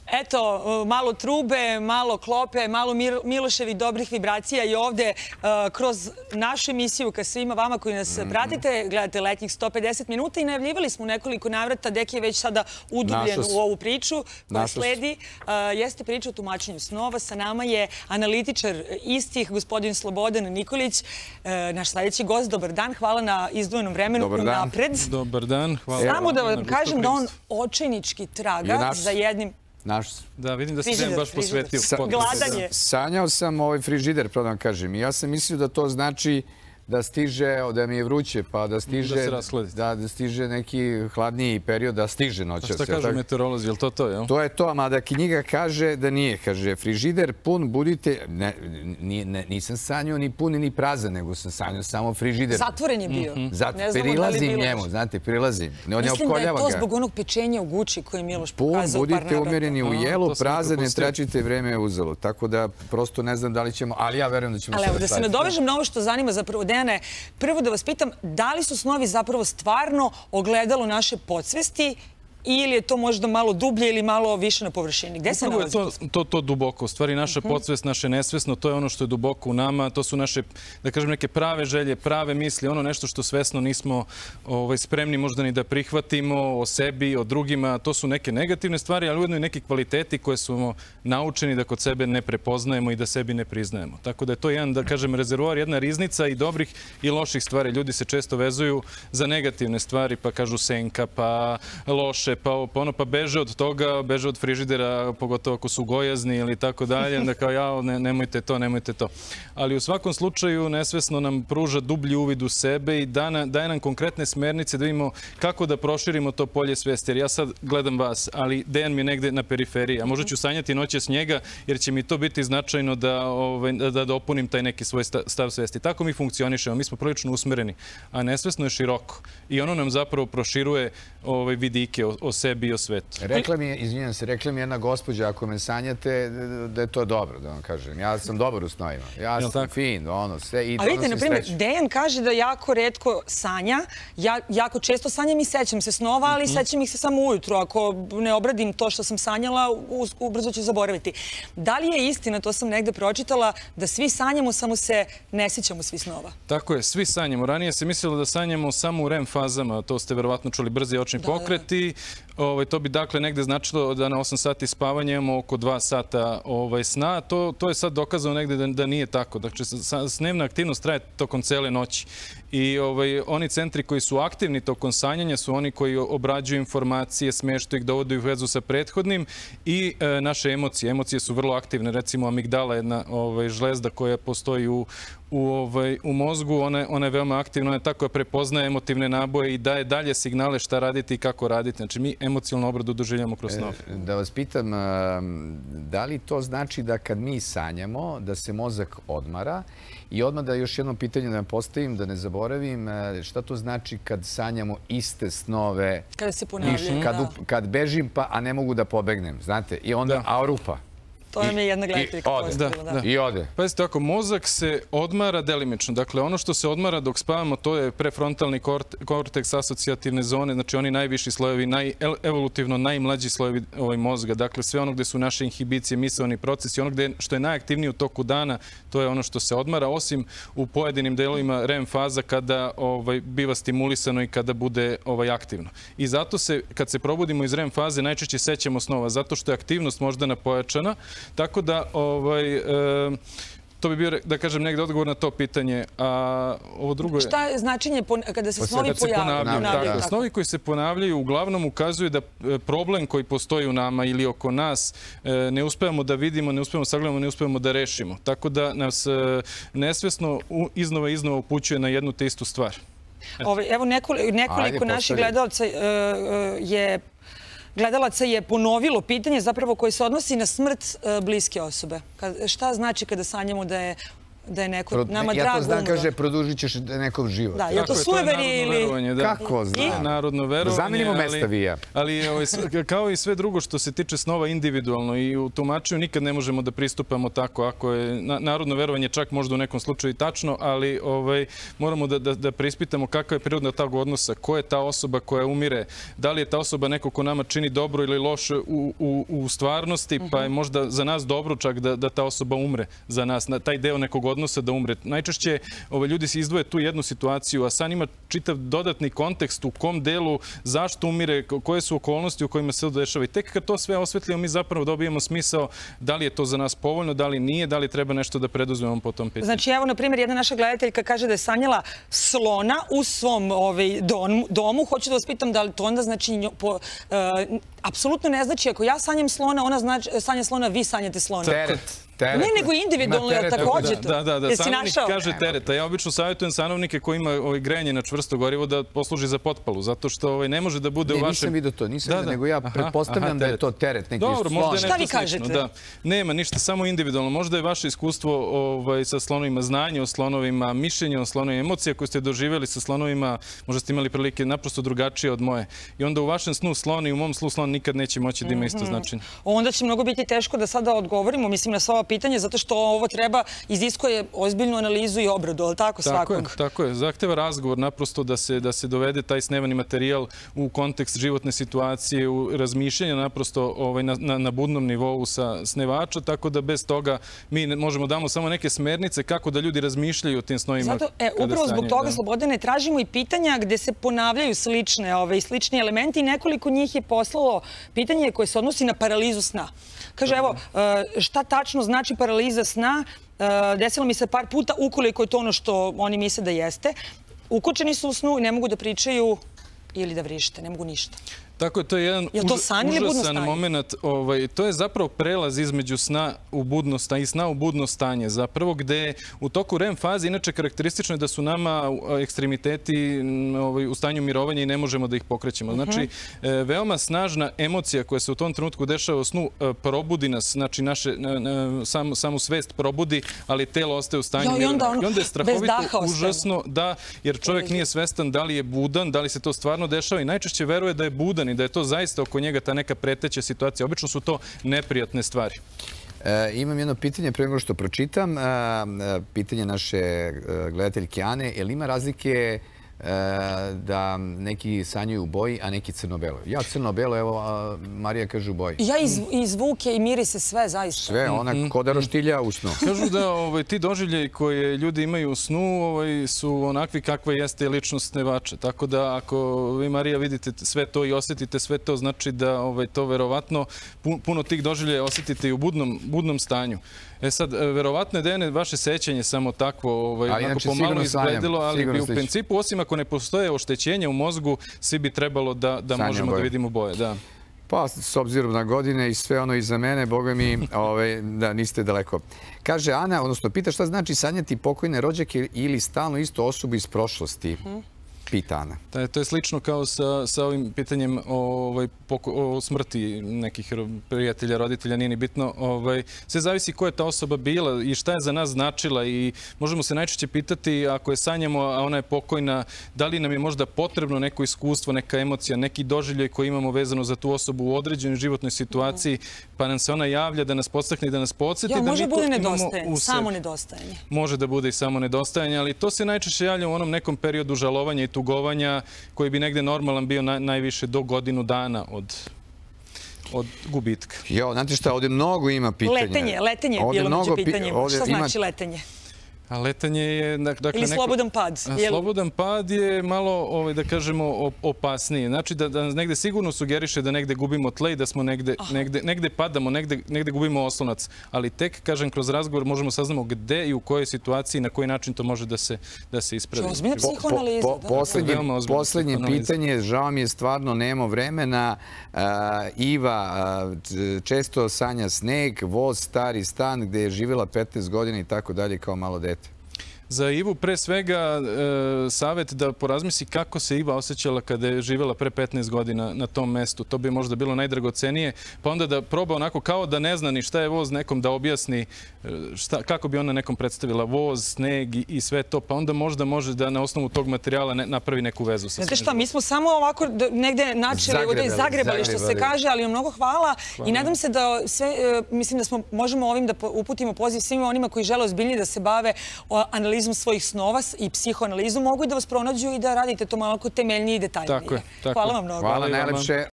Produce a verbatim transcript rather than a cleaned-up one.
Eto, malo trube, malo klope, malo Miloševih dobrih vibracija i ovde kroz našu emisiju ka svima vama koji nas pratite, gledate letnjih sto pedeset minuta i najavljivali smo nekoliko navrata, Deki je već sada udubljen u ovu priču koja sledi. Jeste priča o tumačenju snova. Sa nama je analitičar istih, gospodin Slobodan Nikolić, naš sledeći gost. Dobar dan, hvala na izdvojenom vremenu unapred. Dobar dan, hvala. Samo da vam kažem da on očajnički traga za jednim... Da, vidim da se Dejan baš posvetio. Gladanje. Sanjao sam ovaj frižider, pravo da vam kažem. I ja sam mislio da to znači da stiže, da mi je vruće, pa da stiže... Da se rashladi. Da stiže neki hladniji period, da stiže noćas. A šta kažu meteorolozi, je li to to, jel? To je to, mada knjiga kaže da nije. Kaže, frižider pun, budite... Nisam sanjao ni pun ni prazan, nego sam sanjao samo frižider. Zatvoren je bio. Prilazim njemu, znate, prilazim. Mislim da je to zbog onog pečenja u Guči koje je Miloš pokazao par navrata. Budite umjereni u jelu, prazan, ne tračite, vreme je uzelo. Tako da prosto ne znam da li ćemo, ali ja verujem da ćemo se ali evo, da se nadovežem na ovo što zanima zapravo Dejane, prvo da vas pitam, da li su snovi zapravo stvarno ogledalo naše podsvesti ili je to možda malo dublje ili malo više na površini? Gde se nalazi? To to duboko. U stvari, naša podsvest, naše nesvesno, to je ono što je duboko u nama. To su naše, da kažem, neke prave želje, prave misli, ono nešto što svesno nismo spremni možda ni da prihvatimo o sebi, o drugima. To su neke negativne stvari, ali ujedno i neki kvaliteti koje smo naučeni da kod sebe ne prepoznajemo i da sebi ne priznajemo. Tako da je to jedan, da kažem, rezervoar, jedna riznica i dobrih i loših stvari. Ljudi se često vezuju za negativne stvari, pa kažu senka, pa loše, pa ono, pa beže od toga, beže od frižidera, pogotovo ako su gojazni ili tako dalje, onda kao ja, nemojte to, nemojte to. Ali u svakom slučaju nesvesno nam pruža dublji uvid u sebe i daje nam konkretne smernice da vidimo kako da proširimo to polje svesti. Jer ja sad gledam vas, ali Dejan mi je negde na periferiji, a možda ću sanjati noćas njega, jer će mi to biti značajno da dopunim taj neki svoj stav svesti. Tako mi funkcionišemo, mi smo prilično usmereni, a nesvesno je široko. I ono nam zapravo proširuje vidike o sebi i o svetu. Rekla mi je, izvinjam se, rekla mi jedna gospođa, ako me sanjate, da je to dobro, da vam kažem. Ja sam dobar u snovima. Ja sam fin, ono, sve i donosim sreću. A vidite, na primjer, Dejan kaže da jako retko sanja. Ja jako često sanjam i sećam se snova, ali sećam ih se samo ujutru. Ako ne obradim to što sam sanjala, ubrzo ću zaboraviti. Da li je istina, to sam negde pročitala, da svi sanjamo, samo se ne sećamo svi snova? Tako je, svi sanjamo. Ranije se mislilo da sanjamo samo u R E M fazama. To ste verovatno čuli, brzi očni pokreti. To bi dakle negde značilo da na osam sati spavanja imamo oko dva sata sna. To je sad dokazano negde da nije tako. Dakle, dnevna aktivnost traje tokom cele noći. I oni centri koji su aktivni tokom sanjanja su oni koji obrađuju informacije, smeštaju ih, dovode u vezu sa prethodnim i naše emocije. Emocije su vrlo aktivne. Recimo, amigdala je jedna žlezda koja postoji u u mozgu, ona je veoma aktivna, ona je tako da prepoznaje emotivne naboje i daje dalje signale šta raditi i kako raditi. Znači, mi emocionalnu obradu doživljamo kroz snov. Da vas pitam, da li to znači da kad mi sanjamo, da se mozak odmara? I odmah da još jedno pitanje da vam postavim, da ne zaboravim, šta to znači kad sanjamo iste snove? Kada se ponavljaju, da. Kad bežim, a ne mogu da pobegnem, znate? I onda aurupa. To nam je jedna gledateljka postavila. I ode. Pazite, ako mozak se odmara delimično, dakle ono što se odmara dok spavamo, to je prefrontalni korteks, asocijativne zone, znači oni najviši slojevi, evolutivno najmlađi slojevi mozga, dakle sve ono gde su naše inhibicije, misaoni procesi, ono što je najaktivnije u toku dana, to je ono što se odmara, osim u pojedinim delovima R E M faza kada biva stimulisano i kada bude aktivno. I zato se, kad se probudimo iz R E M faze, najčešće sećamo snova, zato što je aktivnost moždana pojačana. Tako da, to bi bio, da kažem, negde odgovor na to pitanje. A ovo drugo je... Šta je značenje kada se snovi ponavljaju? Snovi koji se ponavljaju uglavnom ukazuju da problem koji postoji u nama ili oko nas ne uspevamo da vidimo, ne uspevamo da sagledamo, ne uspevamo da rešimo. Tako da nas nesvesno iznova i iznova upućuje na jednu te istu stvar. Evo, nekoliko naših gledalaca je... Gledalaca je ponovilo pitanje zapravo koje se odnosi na smrt bliske osobe. Šta znači kada sanjamo da je da je neko nama Ja drag to znam, umro. kaže, produžit ćeš nekog život. Da, je to sueverje ili... Kako znam? Narodno verovanje. Zamenimo mesta vi i ja. Ali kao i sve drugo što se tiče snova individualno i u tumačenju nikad ne možemo da pristupamo tako. Ako je narodno verovanje čak možda u nekom slučaju i tačno, ali moramo da preispitamo kakva je priroda tog odnosa, ko je ta osoba koja umire, da li je ta osoba neko ko nama čini dobro ili loše u stvarnosti, pa je možda za nas dobro čak da ta osoba umre za nas, taj deo nekog odnosa da umre. Najčešće ljudi se izdvoje tu jednu situaciju, a San ima čitav dodatni kontekst u kom delu, zašto umire, koje su okolnosti u kojima se to dešava. I tek kad to sve osvetljamo, mi zapravo dobijemo smisao da li je to za nas povoljno, da li nije, da li treba nešto da preduzmemo po tom pitanju. Znači, evo, na primjer, jedna naša gledateljka kaže da je sanjala slona u svom domu. Hoću da vas pitam da li to onda znači... Apsolutno ne znači, ako ja sanjam slona, ona sanja slona, vi sanjate slona. Teret. Ne, nego individualno je također to. Da, da, da. Sanovnik kaže teret. A ja obično savjetujem sanovnike koji ima grejanje na čvrsto gorivo da posluži za potpalu, zato što ne može da bude u vašem... Ne, nisam vidio to, nisam vidio, nego ja pretpostavljam da je to teret, neki slon. Šta vi kažete? Nema ništa, samo individualno. Možda je vaše iskustvo sa slonovima, znanje o slonovima, mišljenje o slonovima, emocije koje ste doživjeli sa slonovima, možda ste imali prilike naprosto drugačije od moje. I onda u vašem snu slon i u mom snu slon nikad neće moći da ima isto značenje. Onda će mnogo biti teško da sada odgovorimo, mislim, na sva pitanje, zato što ovo treba, iziskuje ozbiljnu analizu i obradu, ali tako svakog? Tako je, tako je. Zahteva razgovor naprosto da se dovede taj snevani materijal u kontekst životne situacije, u razmišljanje naprosto na budnom nivou sa snevača, tako da bez toga mi možemo damo samo neke smernice kako da ljudi razmišljaju o tim snovima. Zato, upravo zbog toga, Slobodane, tražimo i pitanja gde se ponavljaju slične i slični elementi i nekoliko njih je poslalo pitanje koje se odnosi na paralizu sna. Kaže, evo, šta tačno znači paraliza sna? Desilo mi se par puta, ukoliko je to ono što oni misle da jeste. Ukočeni su u snu i ne mogu da pričaju ili da vrište, ne mogu ništa. Tako je, to je jedan užasan moment. To je zapravo prelaz između sna u budno stanje i sna u budno stanje. Zapravo gde u toku REM faze, inače karakteristično je da su nama ekstremiteti u stanju mirovanja i ne možemo da ih pokrećemo. Znači, veoma snažna emocija koja se u tom trenutku dešava u snu probudi nas, znači samu svest probudi, ali telo ostaje u stanju mirovanja. I onda je strahovito užasno da, jer čovjek nije svestan da li je budan, da li se to stvarno dešava i najčešće veruje da je budan i da je to zaista oko njega ta neka preteća situacija. Obično su to neprijatne stvari. Imam jedno pitanje pre nego što pročitam. Pitanje naše gledateljke Ane. Je li ima razlike da neki sanjaju u boji, a neki crno-belo? Ja crno-belo, evo, Marija kaže u boji. Ja i zvuke i mirise, sve zaista. Sve, ona ko da roštilja u snu. Kažu da ti doživljaji koje ljudi imaju u snu su onakvi kakva jeste ličnost snevača. Tako da ako vi, Marija, vidite sve to i osjetite sve to, znači da to verovatno puno tih doživljaja osjetite i u budnom stanju. E sad, verovatno je da je vaše sećanje samo takvo, onako pomalo izgledilo, ali bi u principu, osim ako ne postoje oštećenja u mozgu, svi bi trebalo da možemo da vidimo boje. Pa, s obzirom na godine i sve ono iza mene, boga mi, da niste daleko. Kaže Ana, odnosno pita šta znači sanjati pokojne rođake ili stalno istu osobu iz prošlosti. Pita Ana. To je slično kao sa ovim pitanjem o smrti nekih prijatelja, roditelja, nije ni bitno. Sve zavisi ko je ta osoba bila i šta je za nas značila i možemo se najčešće pitati ako je sanjamo, a ona je pokojna, da li nam je možda potrebno neko iskustvo, neka emocija, neki doživljaj koji imamo vezano za tu osobu u određenoj životnoj situaciji, pa nam se ona javlja da nas podstakne i da nas podsjeti. Ja, može bude nedostajanje, samo nedostajanje. Može da bude i samo nedostajanje, ali to se najčešće javlja u onom nekom periodu žalovanja i tugovanja koji bi negde normalan bio najviše do godinu dana od gubitka. Jo, znate šta, ovdje mnogo ima pitanja. Letenje, letenje je bilo među pitanjima. Šta znači letenje? A letanje je... Ili slobodan pad? Slobodan pad je malo, da kažemo, opasnije. Znači da nas negde sigurno sugeriše da negde gubimo tle i da smo negde padamo, negde gubimo oslonac. Ali tek, kažem, kroz razgovor možemo saznamo gde i u kojoj situaciji i na koji način to može da se ispravi. Ozbiljna psihoanaliza. Poslednje pitanje, žao mi je stvarno, nemamo vremena. Iva često sanja sneg, voz, stari stan gde je živjela petnaest godina i tako dalje kao malo dete. Za Ivu pre svega e, savjet da porazmisli kako se Iva osjećala kada je živjela pre petnaest godina na tom mestu. To bi možda bilo najdragocenije. Pa onda da proba onako kao da ne zna ni šta je voz, nekom da objasni šta, kako bi ona nekom predstavila voz, sneg i, i sve to. Pa onda možda može da na osnovu tog materijala ne, napravi neku vezu sa Znate šta, mi smo samo ovako negde načeli, ovdje zagrebali što se kaže, ali mnogo hvala i nadam se da sve, mislim da smo, možemo ovim da uputimo poziv svima onima koji žele ozbiljnije da se bave analizom svojih snova i psihoanalizu, mogu i da vas pronađu i da radite to malo temeljnije i detaljnije. Tako je. Tako. Hvala vam mnogo. Hvala najlepše.